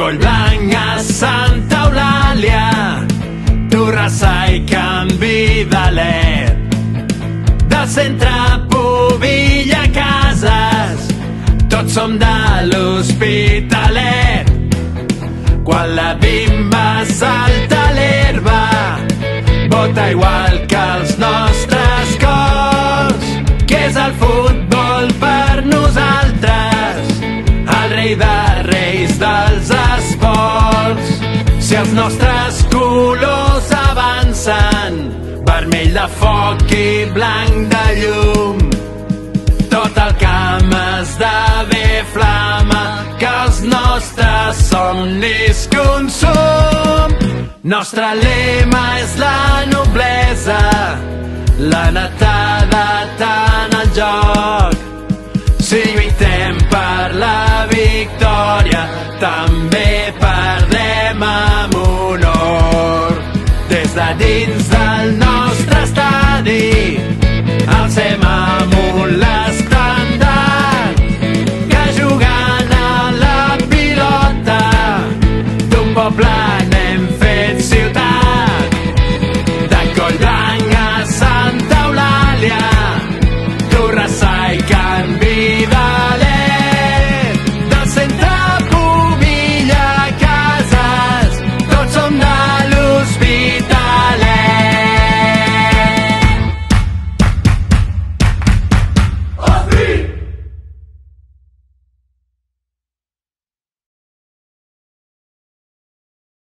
Collblanc a Santa Eulàlia, Torrassa i Canvi de Let, del centre a Pubilla Cases, tots som de l'Hospitalet. Quan la bimba salta a l'herba, vota igual que els nostres cors, que és el futbol per nosaltres, el rei de reis dels esports. Si els nostres colors avancen, vermell de foc i blanc de llum, tot el camp esdevé flama, que els nostres somnis consum. Nostre lema és la noblesa, la netada tant al joc. Si lluitem per la victòria, també perdem amb honor. Des de dins de